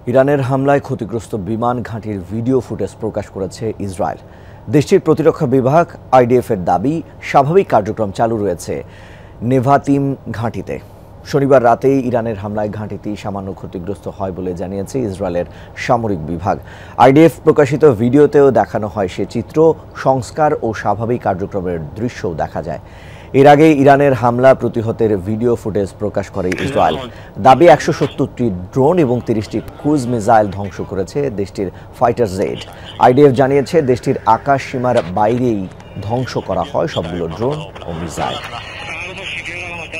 ইরানের হামলায় ক্ষতিগ্রস্ত বিমান ঘাঁটির ভিডিও ফুটেজ প্রকাশ করেছে ইসরায়েল। দেশটির প্রতিরক্ষা বিভাগ আইডিএফের দাবি, স্বাভাবিক কার্যক্রম চালু রয়েছে নেভাতিম ঘাঁটিতে। শনিবার রাতেই ইরানের হামলায় ঘাঁটিটি সামান্য ক্ষতিগ্রস্ত হয় বলে জানিয়েছে ইসরায়েলের সামরিক বিভাগ। আইডিএফ প্রকাশিত ভিডিওতেও দেখানো হয় সে চিত্র, সংস্কার ও স্বাভাবিক কার্যক্রমের দৃশ্যও দেখা যায়। এর আগে ইরানের হামলা প্রতিহতের ভিডিও ফুটেজ প্রকাশ করে ইসরায়েল। দাবি ১৭০টি ড্রোন এবং ৩০টি ক্রুজ মিসাইল ধ্বংস করেছে দেশটির ফাইটার জেট। আইডিএফ জানিয়েছে দেশটির আকাশ সীমার বাইরেই ধ্বংস করা হয় সবগুলো ড্রোন ও মিসাইল।